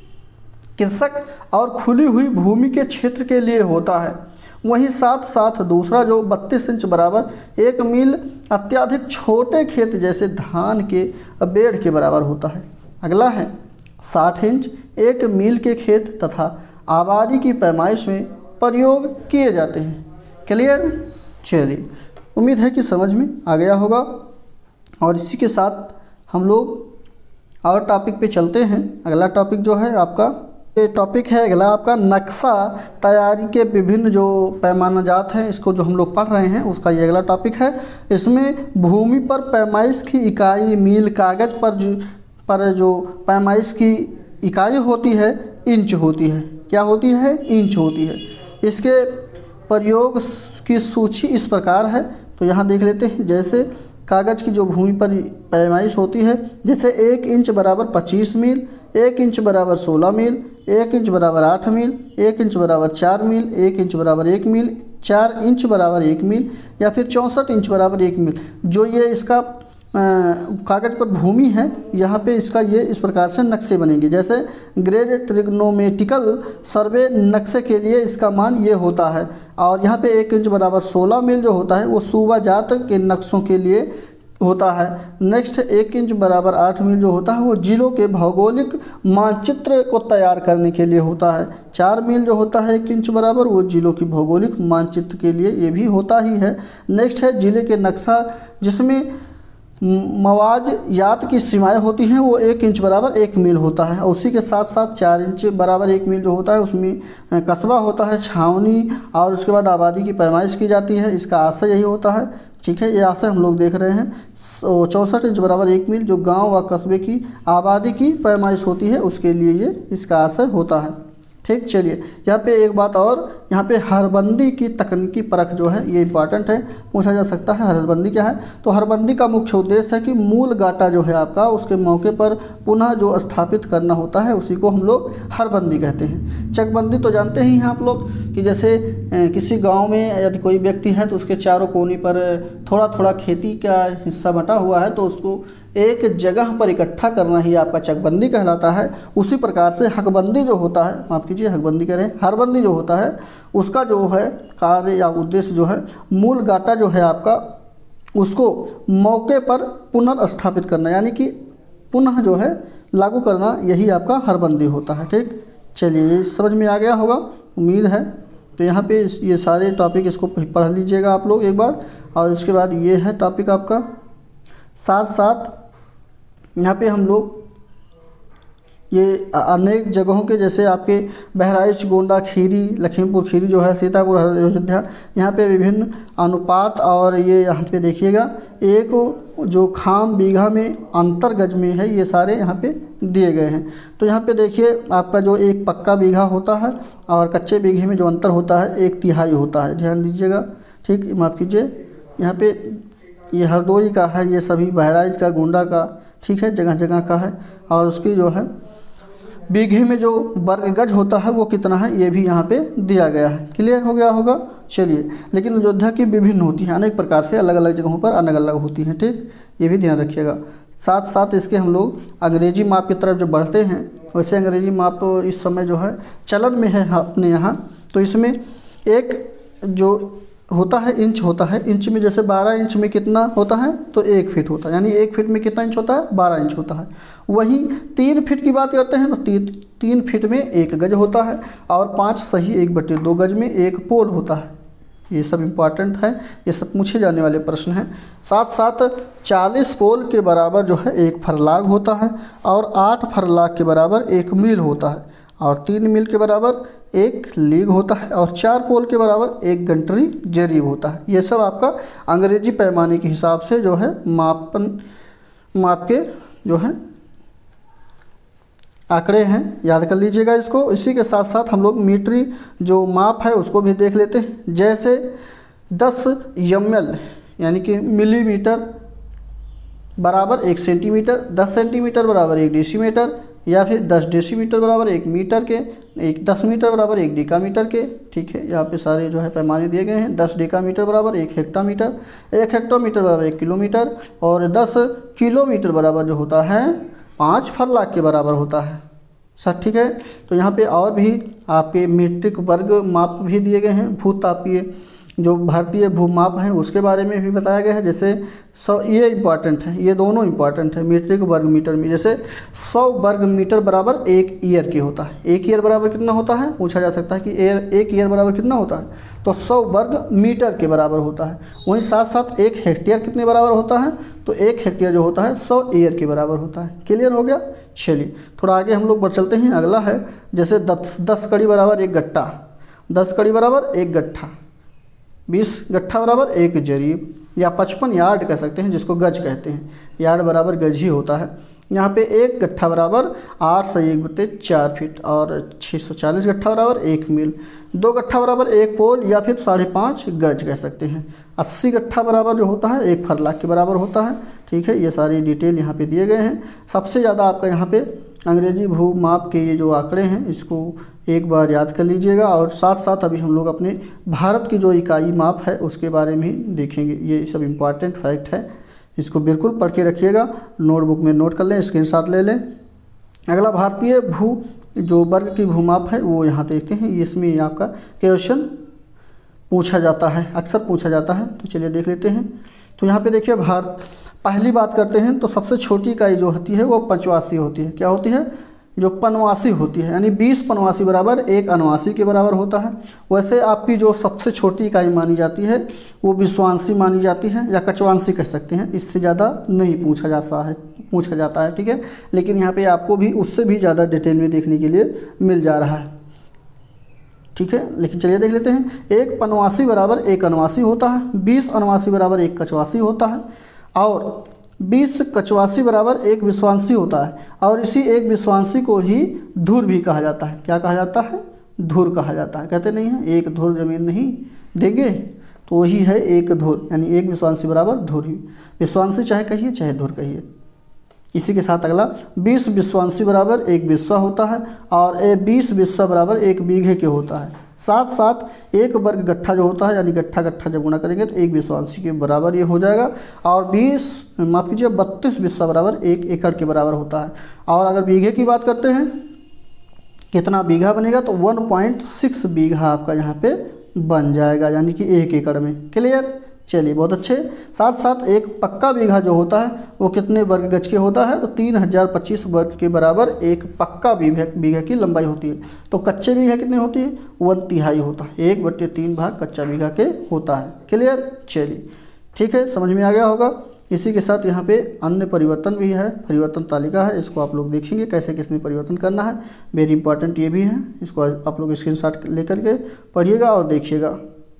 कृषक और खुली हुई भूमि के क्षेत्र के लिए होता है। वहीं साथ साथ दूसरा जो बत्तीस इंच बराबर एक मील अत्याधिक छोटे खेत जैसे धान के बेड़ के बराबर होता है। अगला है साठ इंच एक मील के खेत तथा आबादी की पैमाइश में प्रयोग किए जाते हैं। क्लियर, चलिए उम्मीद है कि समझ में आ गया होगा। और इसी के साथ हम लोग और टॉपिक पे चलते हैं। अगला टॉपिक जो है आपका ये टॉपिक है अगला आपका नक्शा तैयारी के विभिन्न जो पैमाना जात हैं, इसको जो हम लोग पढ़ रहे हैं उसका ये अगला टॉपिक है। इसमें भूमि पर पैमाइश की इकाई मील, कागज़ पर जो पर जो पैमाइश की इकाई होती है इंच होती है। क्या होती है, इंच होती है। इसके प्रयोग की सूची इस प्रकार है, तो यहाँ देख लेते हैं। जैसे कागज़ की जो भूमि पर पैमाइश होती है, जैसे एक इंच बराबर पच्चीस मील, एक इंच बराबर सोलह मील, एक इंच बराबर आठ मील, एक इंच बराबर चार मील, एक इंच बराबर एक मील, चार इंच बराबर एक मील या फिर चौंसठ इंच बराबर एक मील। जो ये इसका कागज़ पर भूमि है, यहाँ पे इसका ये इस प्रकार से नक्शे बनेंगे। जैसे ग्रेड ट्रिग्नोमेटिकल सर्वे नक्शे के लिए इसका मान ये होता है। और यहाँ पे एक इंच बराबर सोलह मील जो होता है वो सूबा जात के नक्शों के लिए होता है। नेक्स्ट एक इंच बराबर आठ मील जो होता है वो जिलों के भौगोलिक मानचित्र को तैयार करने के लिए होता है। चार मील जो होता है एक इंच बराबर वो जिलों की भौगोलिक मानचित्र के लिए ये भी होता ही है। नेक्स्ट है जिले के नक्शा जिसमें मवाज यात की सीमाएं होती हैं, वो एक इंच बराबर एक मील होता है। और उसी के साथ साथ चार इंच बराबर एक मील जो होता है उसमें कस्बा होता है, छावनी, और उसके बाद आबादी की पैमाइश की जाती है। इसका आशय यही होता है। ठीक है, ये आशय हम लोग देख रहे हैं। चौंसठ इंच बराबर एक मील जो गांव व कस्बे की आबादी की पैमाइश होती है उसके लिए ये इसका आशय होता है। ठीक, चलिए यहाँ पे एक बात और, यहाँ पे हरबंदी की तकनीकी परख जो है ये इंपॉर्टेंट है, पूछा जा सकता है हरबंदी क्या है। तो हरबंदी का मुख्य उद्देश्य है कि मूल गाटा जो है आपका उसके मौके पर पुनः जो स्थापित करना होता है उसी को हम लोग हरबंदी कहते हैं। चकबंदी तो जानते ही हैं आप लोग कि जैसे किसी गाँव में यदि कोई व्यक्ति है तो उसके चारों कोने पर थोड़ा थोड़ा खेती का हिस्सा बटा हुआ है तो उसको एक जगह पर इकट्ठा करना ही आपका चकबंदी कहलाता है। उसी प्रकार से हकबंदी जो होता है, माफ़ कीजिए हकबंदी कह रहे हैं, हरबंदी जो होता है उसका जो है कार्य या उद्देश्य जो है मूल गाटा जो है आपका उसको मौके पर पुनर्स्थापित करना, यानी कि पुनः जो है लागू करना, यही आपका हरबंदी होता है। ठीक, चलिए ये समझ में आ गया होगा उम्मीद है। तो यहाँ पे ये सारे टॉपिक इसको पढ़ लीजिएगा आप लोग एक बार। और उसके बाद ये है टॉपिक आपका, साथ साथ यहाँ पे हम लोग ये अनेक जगहों के जैसे आपके बहराइच, गोंडा, खीरी, लखीमपुर खीरी जो है, सीतापुर, अयोध्या, यहाँ पे विभिन्न अनुपात और ये यहाँ पे देखिएगा एक जो खाम बीघा में अंतर गज में है ये सारे यहाँ पे दिए गए हैं। तो यहाँ पे देखिए आपका जो एक पक्का बीघा होता है और कच्चे बीघे में जो अंतर होता है एक तिहाई होता है, ध्यान दीजिएगा। ठीक, माफ़ कीजिए यहाँ पे ये हरदोई का है, ये सभी बहराइच का, गोंडा का, ठीक है, जगह जगह का है। और उसकी जो है बीघे में जो वर्ग गज होता है वो कितना है ये भी यहाँ पे दिया गया है। क्लियर हो गया होगा। चलिए, लेकिन अयोध्या की विभिन्न होती हैं, अनेक प्रकार से अलग अलग जगहों पर अलग अलग होती हैं। ठीक, ये भी ध्यान रखिएगा। साथ साथ इसके हम लोग अंग्रेजी माप की तरफ जो बढ़ते हैं, वैसे अंग्रेजी माप इस समय जो है चलन में है अपने यहाँ। तो इसमें एक जो होता है इंच होता है। इंच में जैसे बारह इंच में कितना होता है तो एक फीट होता है, यानी एक फीट में कितना इंच होता है, बारह इंच होता है। वहीं तीन फीट की बात करते हैं तो तीन तीन फीट में एक गज होता है, और पाँच सही एक बटे दो गज में एक पोल होता है। ये सब इम्पॉर्टेंट है, ये सब पूछे जाने वाले प्रश्न हैं। साथ साथ चालीस पोल के बराबर जो है एक फरलाग होता है, और आठ फरलाग के बराबर एक मील होता है, और तीन मील के बराबर एक लीग होता है, और चार पोल के बराबर एक गंटरी जरीब होता है। ये सब आपका अंग्रेजी पैमाने के हिसाब से जो है मापन माप के जो है आंकड़े हैं, याद कर लीजिएगा इसको। इसी के साथ साथ हम लोग मीटरी जो माप है उसको भी देख लेते हैं। जैसे दस एम एल यानी कि मिलीमीटर बराबर एक सेंटीमीटर, दस सेंटीमीटर बराबर एक डेसीमीटर, या फिर दस डेसीमीटर बराबर एक मीटर के, एक दस मीटर बराबर एक डेकामीटर के। ठीक है, यहाँ पे सारे जो है पैमाने दिए गए हैं। दस डेकामीटर बराबर एक हेक्टामीटर, एक हेक्टोमीटर बराबर एक किलोमीटर, और दस किलोमीटर बराबर जो होता है पाँच फरलाख के बराबर होता है। सर ठीक है, तो यहाँ पे और भी आपके मीट्रिक वर्ग माप भी दिए गए हैं। भूतापीय जो भारतीय भूमाप हैं उसके बारे में भी बताया गया है। जैसे सौ, ये इम्पॉर्टेंट है, ये दोनों इम्पॉर्टेंट है मीट्रिक वर्ग मीटर में। जैसे सौ वर्ग मीटर बराबर एक ईयर के होता है। एक ईयर बराबर कितना होता है, पूछा जा सकता है कि ईयर एक ईयर बराबर कितना होता है, तो सौ वर्ग मीटर के बराबर होता है। वहीं साथ साथ एक हेक्टेयर कितने बराबर होता है, तो एक हेक्टेयर जो होता है सौ ईयर के बराबर होता है। क्लियर हो गया। चलिए थोड़ा आगे हम लोग बढ़ चलते हैं। अगला है जैसे दस दस कड़ी बराबर एक गट्टा, दस कड़ी बराबर एक गट्ठा, बीस गट्ठा बराबर एक जरीब, या पचपन यार्ड कह सकते हैं जिसको गज कहते हैं। यार्ड बराबर गज ही होता है। यहाँ पे एक गट्ठा बराबर आठ सौ एक बटे चार फीट, और छः सौ चालीस गट्ठा बराबर एक मील। दो गट्ठा बराबर एक पोल, या फिर साढ़े पाँच गज कह सकते हैं। अस्सी गट्ठा बराबर जो होता है एक फरलाख के बराबर होता है। ठीक है, ये सारी डिटेल यहाँ पे दिए गए हैं। सबसे ज़्यादा आपका यहाँ पे अंग्रेजी भू माप के ये जो आंकड़े हैं इसको एक बार याद कर लीजिएगा, और साथ साथ अभी हम लोग अपने भारत की जो इकाई माप है उसके बारे में ही देखेंगे। ये सब इम्पॉर्टेंट फैक्ट है, इसको बिल्कुल पढ़ के रखिएगा, नोटबुक में नोट कर लें, स्क्रीनशॉट ले लें। अगला भारतीय भू जो वर्ग की भूमाप है वो यहाँ देखते हैं। इसमें आपका क्वेश्चन पूछा जाता है, अक्सर पूछा जाता है, तो चलिए देख लेते हैं। तो यहाँ पे देखिए भारत, पहली बात करते हैं तो सबसे छोटी इकाई जो होती है वो पंचवासी होती है। क्या होती है, जो पनवासी होती है, यानी बीस पनवासी बराबर एक अनवासी के बराबर होता है। वैसे आपकी जो सबसे छोटी इकाई मानी जाती है वो विश्वांशी मानी जाती है, या कचवांशी कह सकते हैं। इससे ज़्यादा नहीं पूछा जाता है पूछा जाता है ठीक है, लेकिन यहाँ पे आपको भी उससे भी ज़्यादा डिटेल में देखने के लिए मिल जा रहा है। ठीक है, लेकिन चलिए देख लेते हैं। एक पनवासी बराबर एक अनवासी होता है, बीस अनवासी बराबर एक कचवासी होता है, और बीस कचवासी बराबर एक विश्वांशी होता है। और इसी एक विश्वांशी को ही धुर भी कहा जाता है। क्या कहा जाता है, धुर कहा जाता है। कहते नहीं है एक धुर जमीन नहीं देंगे, तो वही है एक धुर, यानी एक विश्वांशी बराबर धुर ही। विश्वांशी चाहे कहिए चाहे धुर कहिए। इसी के साथ अगला बीस विश्वांशी बराबर एक बिस्वा होता है, और ए बीस बिस्वा बराबर एक बीघे के होता है। साथ साथ एक वर्ग गट्ठा जो होता है, यानी गट्ठा गट्ठा जब गुणा करेंगे तो एक विश्वांशी के बराबर ये हो जाएगा। और बीस माफ कीजिए बत्तीस बिस्वा बराबर एक एकड़ के बराबर होता है। और अगर बीघे की बात करते हैं कितना बीघा बनेगा, तो वन पॉइंट सिक्स बीघा आपका यहाँ पे बन जाएगा, यानी कि एक एकड़ में। क्लियर। चलिए बहुत अच्छे। साथ साथ एक पक्का बीघा जो होता है वो कितने वर्ग गज के होता है, तो तीन हज़ार पच्चीस वर्ग के बराबर एक पक्का बीघा बीघा की लंबाई होती है। तो कच्चे बीघा कितनी होती है, वन तिहाई होता है। एक बट्टे तीन भाग कच्चा बीघा के होता है। क्लियर। चलिए ठीक है, समझ में आ गया होगा। इसी के साथ यहाँ पे अन्य परिवर्तन भी है, परिवर्तन तालिका है, इसको आप लोग देखेंगे कैसे किसमें परिवर्तन करना है। वेरी इंपॉर्टेंट ये भी है, इसको आप लोग स्क्रीनशॉट लेकर के पढ़िएगा और देखिएगा।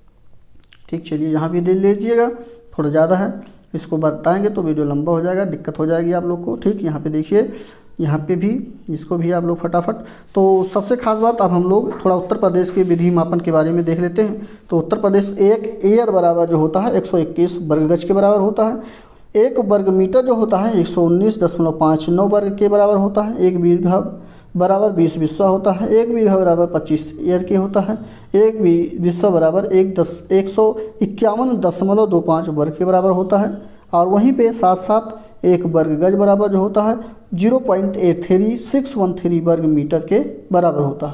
ठीक, चलिए यहाँ भी दे लीजिएगा, थोड़ा ज़्यादा है, इसको बताएंगे तो वीडियो लंबा हो जाएगा, दिक्कत हो जाएगी आप लोग को। ठीक, यहाँ पे देखिए, यहाँ पे भी इसको भी आप लोग फटाफट। तो सबसे खास बात, अब हम लोग थोड़ा उत्तर प्रदेश के विधि मापन के बारे में देख लेते हैं। तो उत्तर प्रदेश एक एयर बराबर जो होता है एक सौ इक्कीस वर्ग गज के बराबर होता है। एक वर्ग मीटर जो होता है एक सौ उन्नीस दशमलव पाँच नौ वर्ग के बराबर होता है। एक बीघा बराबर बीस बिस्वा होता है। एक बीघा बराबर पच्चीस ईयर के होता है। एक बिस्वा बराबर एक दस एक सौ इक्यावन दशमलव दो पाँच वर्ग के बराबर होता है। और वहीं पे साथ साथ एक वर्ग गज बराबर जो होता है zero point eight three six one three वर्ग मीटर के बराबर होता है।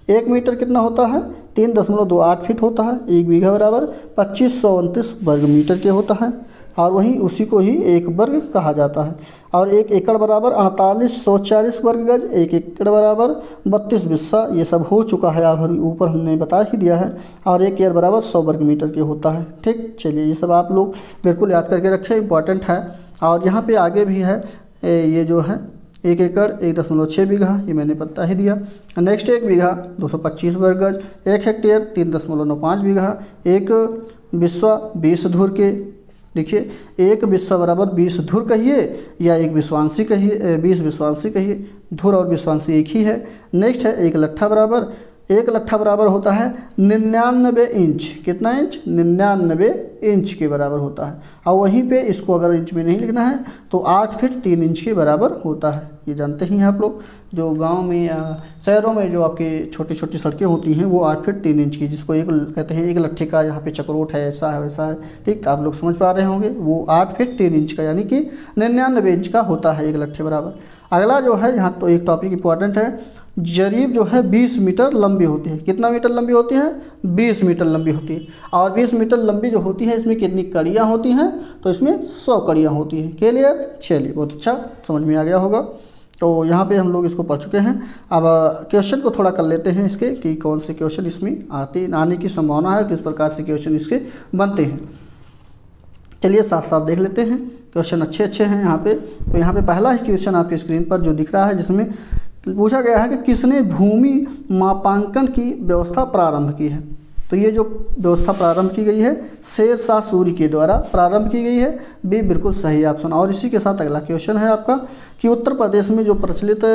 एक मीटर कितना होता है, तीन दशमलव दो आठ फीट होता है। एक बीघा बराबर पच्चीस सौ उनतीस वर्ग मीटर के होता है, और वहीं उसी को ही एक वर्ग कहा जाता है। और एक एकड़ बराबर अड़तालीस सौ चालीस वर्ग गज, एक एकड़ बराबर बत्तीस बिस्सा, ये सब हो चुका है, आप ऊपर हमने बता ही दिया है। और एक एकड़ बराबर सौ वर्ग मीटर के होता है। ठीक, चलिए ये सब आप लोग बिल्कुल याद करके रखें, इंपॉर्टेंट है। और यहाँ पे आगे भी है, ये जो है एक एकड़ एक दशमलव छः बीघा, ये मैंने बता ही दिया। नेक्स्ट एक बीघा दो सौ पच्चीस वर्ग गज, एक हेक्टेयर तीन दशमलव नौ पाँच बीघा, एक बिस्वा बीस धुर के। देखिए, एक बिस्वा बराबर बीस धुर कहिए या एक विश्वांसी कहिए, बीस विश्वांसी कहिए, धुर और विश्वांसी एक ही है। नेक्स्ट है एक लट्ठा बराबर, एक लट्ठा बराबर होता है निन्यानवे इंच। कितना इंच? निन्यानवे इंच के बराबर होता है। और वहीं पे इसको अगर इंच में नहीं लिखना है तो आठ फीट तीन इंच के बराबर होता है। ये जानते ही हैं आप लोग, जो गांव में या शहरों में जो आपकी छोटी छोटी सड़कें होती हैं वो आठ फीट तीन इंच की, जिसको एक कहते हैं एक लट्ठे का, यहाँ पे चक्रोट है, ऐसा है वैसा है। ठीक, आप लोग समझ पा रहे होंगे, वो आठ फीट तीन इंच का यानी कि निन्यानवे इंच का होता है एक लट्ठे बराबर। अगला जो है यहाँ तो एक टॉपिक इंपॉर्टेंट है, जरीब जो है बीस मीटर लंबी होती है। कितना मीटर लंबी होती है? बीस मीटर लंबी होती है। और बीस मीटर लंबी जो होती है इसमें कितनी कड़ियाँ होती हैं? तो इसमें सौ कड़ियाँ होती हैं। क्लियर? चलिए, बहुत अच्छा, समझ में आ गया होगा। तो यहाँ पे हम लोग इसको पढ़ चुके हैं। अब क्वेश्चन को थोड़ा कर लेते हैं इसके, कि कौन से क्वेश्चन इसमें आते आने की संभावना है, किस प्रकार से क्वेश्चन इसके बनते हैं। चलिए साथ साथ देख लेते हैं, क्वेश्चन अच्छे अच्छे हैं यहाँ पे। तो यहाँ पे पहला ही क्वेश्चन आपके स्क्रीन पर जो दिख रहा है, जिसमें पूछा गया है कि किसने भूमि मापांकन की व्यवस्था प्रारंभ की है। तो ये जो व्यवस्था प्रारंभ की गई है शेर शाह सूरी के द्वारा प्रारंभ की गई है। बी बिल्कुल सही ऑप्शन। और इसी के साथ अगला क्वेश्चन है आपका कि उत्तर प्रदेश में जो प्रचलित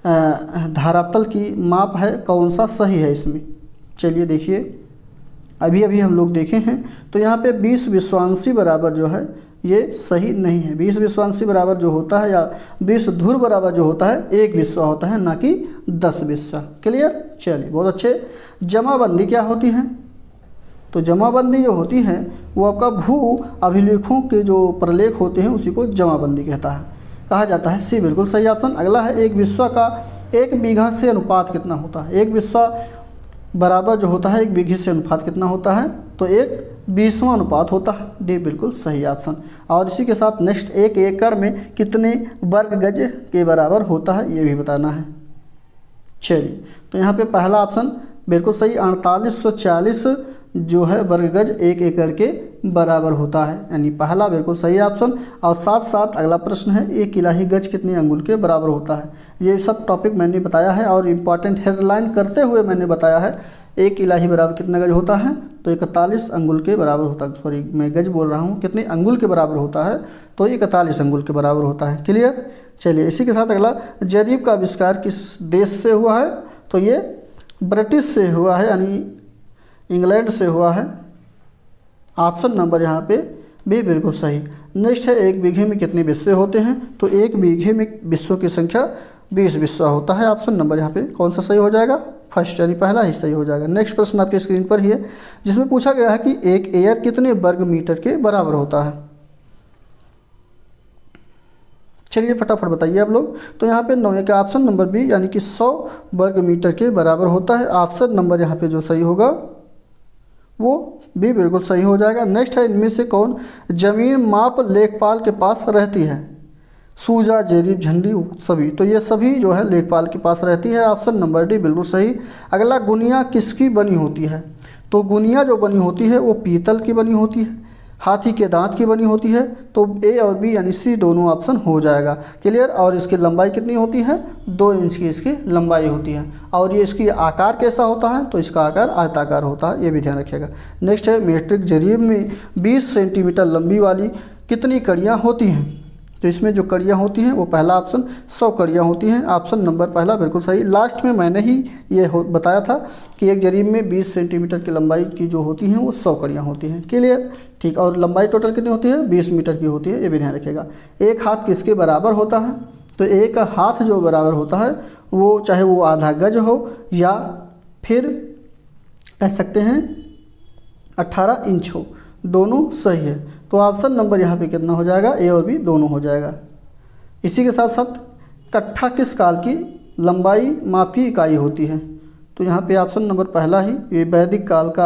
धरातल की माप है कौन सा सही है इसमें। चलिए देखिए, अभी अभी हम लोग देखे हैं तो यहाँ पे बीस विश्वांसी बराबर जो है ये सही नहीं है। बीस विश्वांसी बराबर जो होता है या बीस धुर बराबर जो होता है एक बिस्वा होता है, ना कि दस बिस्वा। क्लियर? चलिए, बहुत अच्छे। जमाबंदी क्या होती है? तो जमाबंदी जो होती है वो आपका भू अभिलेखों के जो प्रलेख होते हैं उसी को जमाबंदी कहता है कहा जाता है। सी बिल्कुल सही ऑप्शन। अगला है एक बिस्वा का एक बीघा से अनुपात कितना होता है। एक बिस्वा बराबर जो होता है एक बीघे से अनुपात कितना होता है? तो एक बीसवां अनुपात होता है। डी बिल्कुल सही ऑप्शन। और इसी के साथ नेक्स्ट एक एकड़ में कितने वर्ग गज के बराबर होता है ये भी बताना है। चलिए, तो यहाँ पे पहला ऑप्शन बिल्कुल सही, अड़तालीस सौ चालीस जो है वर्ग गज एक एकड़ के बराबर होता है, यानी पहला बिल्कुल सही ऑप्शन। और साथ साथ अगला प्रश्न है एक इलाही गज कितने अंगुल के बराबर होता है। ये सब टॉपिक मैंने बताया है और इम्पॉर्टेंट हेडलाइन करते हुए मैंने बताया है एक इलाही बराबर कितना गज होता है, तो इकतालीस अंगुल के बराबर होता है। सॉरी, मैं गज बोल रहा हूँ, कितने अंगुल के बराबर होता है, तो इकतालीस अंगुल के बराबर होता है। क्लियर? चलिए, इसी के साथ अगला, जरीब का आविष्कार किस देश से हुआ है? तो ये ब्रिटिश से हुआ है, यानी इंग्लैंड से हुआ है। ऑप्शन नंबर यहाँ पे बी बिल्कुल सही। नेक्स्ट है एक बीघे में कितने बिस्वे होते हैं? तो एक बीघे में बिस्वों की संख्या बीस बिस्वा होता है। ऑप्शन नंबर यहाँ पे कौन सा सही हो जाएगा? फर्स्ट, यानी पहला ही सही हो जाएगा। नेक्स्ट प्रश्न आपके स्क्रीन पर ही है, जिसमें पूछा गया है कि एक एयर कितने वर्ग मीटर के बराबर होता है। चलिए फटाफट बताइए आप लोग। तो यहाँ पे नौ का ऑप्शन नंबर बी, यानी कि सौ वर्ग मीटर के बराबर होता है। ऑप्शन नंबर यहाँ पे जो सही होगा वो भी बिल्कुल सही हो जाएगा। नेक्स्ट है इनमें से कौन जमीन माप लेखपाल के पास रहती है? सूजा, जेरीब, झंडी सभी। तो ये सभी जो है लेखपाल के पास रहती है। ऑप्शन नंबर डी बिल्कुल सही। अगला, गुनिया किसकी बनी होती है? तो गुनिया जो बनी होती है वो पीतल की बनी होती है, हाथी के दांत की बनी होती है। तो ए और बी यानी सी दोनों ऑप्शन हो जाएगा। क्लियर? और इसकी लंबाई कितनी होती है? दो इंच की इसकी लंबाई होती है। और ये इसकी आकार कैसा होता है? तो इसका आकार आयताकार होता है, ये भी ध्यान रखिएगा। नेक्स्ट है मीट्रिक जरीब में बीस सेंटीमीटर लंबी वाली कितनी कड़ियाँ होती हैं? तो इसमें जो कड़ियाँ होती हैं वो पहला ऑप्शन सौ कड़ियाँ होती हैं। ऑप्शन नंबर पहला बिल्कुल सही। लास्ट में मैंने ही ये हो बताया था कि एक जरीब में बीस सेंटीमीटर की लंबाई की जो होती हैं वो सौ कड़ियाँ होती हैं। क्लियर? ठीक। और लंबाई टोटल कितनी होती है? बीस मीटर की होती है, ये भी ध्यान रखिएगा। एक हाथ किसके बराबर होता है? तो एक हाथ जो बराबर होता है वो चाहे वो आधा गज हो या फिर कह सकते हैं अट्ठारह इंच हो, दोनों सही है। तो ऑप्शन नंबर यहाँ पे कितना हो जाएगा? ए और बी दोनों हो जाएगा। इसी के साथ साथ कट्ठा किस काल की लंबाई माप की इकाई होती है? तो यहाँ पे ऑप्शन नंबर पहला ही ये वैदिक काल का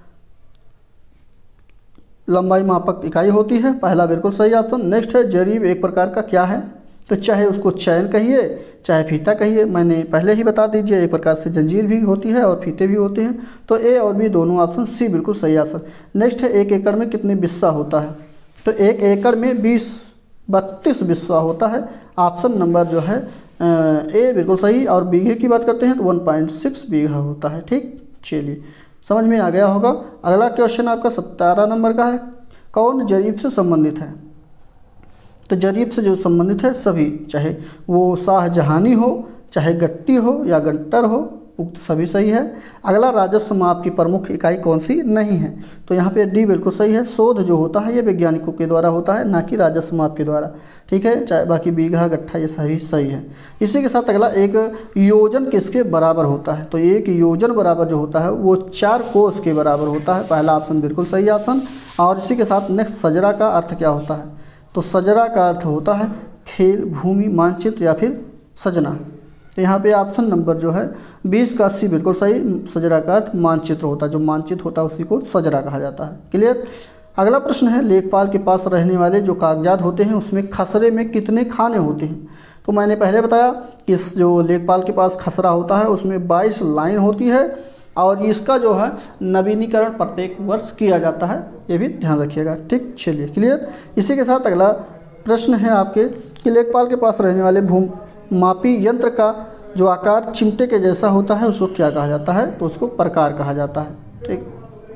लंबाई मापक इकाई होती है, पहला बिल्कुल सही ऑप्शन। नेक्स्ट है जरीब एक प्रकार का क्या है, तो चाहे उसको चैन कहिए चाहे फीता कहिए, मैंने पहले ही बता दीजिए एक प्रकार से जंजीर भी होती है और फीते भी होते हैं। तो ए और बी दोनों ऑप्शन सी बिल्कुल सही ऑप्शन। नेक्स्ट है एक एकड़ में कितने बिस्सा होता है, तो एक एकड़ में बीस बत्तीस बिस्सा होता है, ऑप्शन नंबर जो है ए बिल्कुल सही। और बीघे की बात करते हैं तो वन पॉइंट सिक्स बीघा होता है। ठीक, चलिए समझ में आ गया होगा। अगला क्वेश्चन आपका सत्तारह नंबर का है, कौन जरीब से संबंधित है, तो जरीब से जो संबंधित है सभी, चाहे वो शाहजहानी हो चाहे गट्टी हो या गट्टर हो, उक्त सभी सही है। अगला राजस्व माप की प्रमुख इकाई कौन सी नहीं है, तो यहाँ पे डी बिल्कुल सही है। शोध जो होता है ये वैज्ञानिकों के द्वारा होता है, ना कि राजस्व माप के द्वारा। ठीक है, चाहे बाकी बीघा गट्ठा ये सभी सही है। इसी के साथ अगला एक योजन किसके बराबर होता है, तो एक योजन बराबर जो होता है वो चार कोस के बराबर होता है, पहला ऑप्शन बिल्कुल सही ऑप्शन। और इसी के साथ नेक्स्ट सजरा का अर्थ क्या होता है, तो सजरा का अर्थ होता है खेल भूमि मानचित्र या फिर सजना। तो यहाँ पे ऑप्शन नंबर जो है बीस का अस्सी बिल्कुल सही, सजरा का अर्थ मानचित्र होता है, जो मानचित्र होता है उसी को सजरा कहा जाता है। क्लियर। अगला प्रश्न है लेखपाल के पास रहने वाले जो कागजात होते हैं उसमें खसरे में कितने खाने होते हैं, तो मैंने पहले बताया कि इस जो लेखपाल के पास खसरा होता है उसमें बाईस लाइन होती है और इसका जो है नवीनीकरण प्रत्येक वर्ष किया जाता है, ये भी ध्यान रखिएगा। ठीक, चलिए क्लियर। इसी के साथ अगला प्रश्न है आपके कि लेखपाल के पास रहने वाले भूम मापी यंत्र का जो आकार चिमटे के जैसा होता है उसको क्या कहा जाता है, तो उसको प्रकार कहा जाता है। ठीक,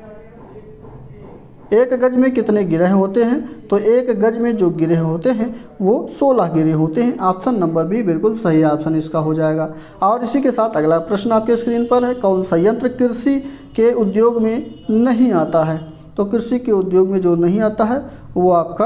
एक गज में कितने गिरह होते हैं, तो एक गज में जो गिरह होते हैं वो सोलह गिरह होते हैं, ऑप्शन नंबर भी बिल्कुल सही ऑप्शन इसका हो जाएगा। और इसी के साथ अगला प्रश्न आपके स्क्रीन पर है, कौन सा यंत्र कृषि के उद्योग में नहीं आता है, तो कृषि के उद्योग में जो नहीं आता है वो आपका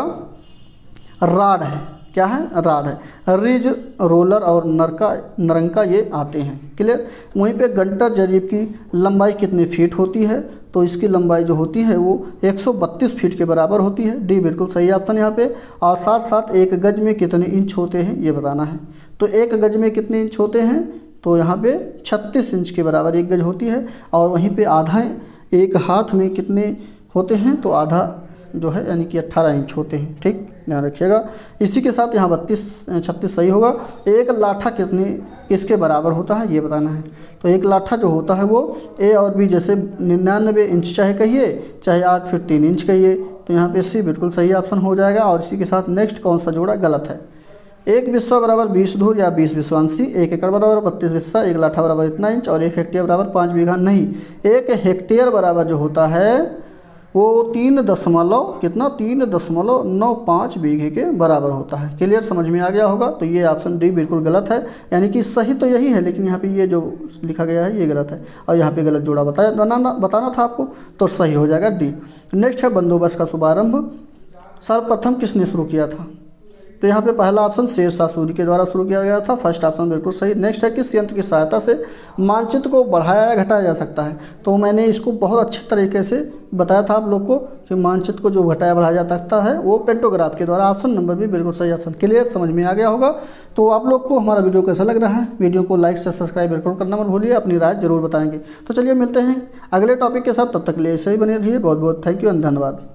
राड है। क्या है, राड है। रिज, रोलर और नरका नरंका ये आते हैं। क्लियर। वहीं पे गंटर जरीब की लंबाई कितनी फीट होती है, तो इसकी लंबाई जो होती है वो एक सौ बत्तीस फीट के बराबर होती है, डी बिल्कुल सही ऑप्शन यहाँ पे। और साथ साथ एक गज में कितने इंच होते हैं ये बताना है, तो एक गज में कितने इंच होते हैं, तो यहाँ पे छत्तीस इंच के बराबर एक गज होती है। और वहीं पे आधा एक हाथ में कितने होते हैं, तो आधा जो है यानी कि अट्ठारह इंच होते हैं। ठीक, ध्यान रखिएगा। इसी के साथ यहाँ बत्तीस छत्तीस सही होगा। एक लाठा कितने किसके बराबर होता है ये बताना है, तो एक लाठा जो होता है वो ए और बी जैसे निन्यानवे इंच चाहे कहिए चाहे आठ फिट तीन इंच कहिए, तो यहाँ पे सी बिल्कुल सही ऑप्शन हो जाएगा। और इसी के साथ नेक्स्ट कौन सा जोड़ा गलत है, एक बिस्वा बराबर बीस धूर या बीस विश्वांशी, एक एकड़ बराबर बत्तीस बिस्सा, एक लाठा बराबर इतना इंच और एक हेक्टेयर बराबर पाँच बीघा नहीं, एक हेक्टेयर बराबर जो होता है वो तीन दशमलव कितना तीन दशमलव नौ पाँच बीघे के बराबर होता है। क्लियर, समझ में आ गया होगा। तो ये ऑप्शन डी बिल्कुल गलत है, यानी कि सही तो यही है लेकिन यहाँ पे ये जो लिखा गया है ये गलत है और यहाँ पे गलत जोड़ा बताया बनाना बताना था आपको, तो सही हो जाएगा डी। नेक्स्ट है बंदोबस्त का शुभारंभ सर्वप्रथम किसने शुरू किया था, तो यहाँ पे पहला ऑप्शन शेरशाह सूरी के द्वारा शुरू किया गया था, फर्स्ट ऑप्शन बिल्कुल सही। नेक्स्ट है किस यंत्र की सहायता से मानचित्र को बढ़ाया या घटाया जा सकता है, तो मैंने इसको बहुत अच्छे तरीके से बताया था आप लोग को कि मानचित्र को जो घटाया बढ़ाया जा सकता है वो पेंटोग्राफ के द्वारा, ऑप्शन नंबर भी बिल्कुल सही ऑप्शन। क्लियर, समझ में आ गया होगा। तो आप लोग को हमारा वीडियो कैसा लग रहा है, वीडियो को लाइक से सब्सक्राइब बिल्कुल करना मत भूलिए, अपनी राय जरूर बताएंगे। तो चलिए मिलते हैं अगले टॉपिक के साथ, तब तक के लिए ऐसे ही बने रहिए। बहुत बहुत थैंक यू एंड धन्यवाद।